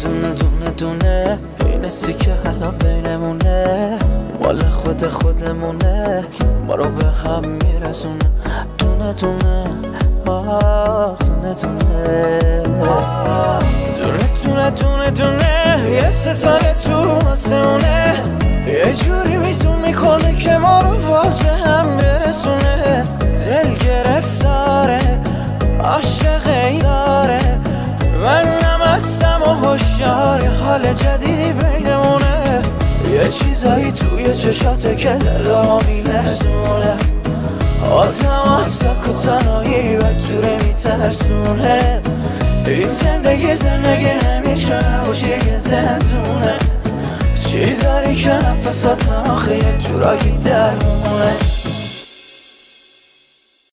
دونه دونه دونه این سی که الان بینمونه مال خودمونه ما رو به هم میرسونه دونه دونه آخ دونه دونه دونه دونه دونه یه ستاره تو آسمونه یه جوری میزون میکنه که ما رو باز به هم برسونه دل گرفتاره عاشقی داره منم هستم و هوشیار حال جدیدی بینمونه یه چیزایی توی چشاته که دلمو میلرزونه آدم ساک و تنهایی بدجوره میترسونه این زندگی نمیشه نباشه یه زندونه چی داری که نفسات آخه یه جورایی درمونه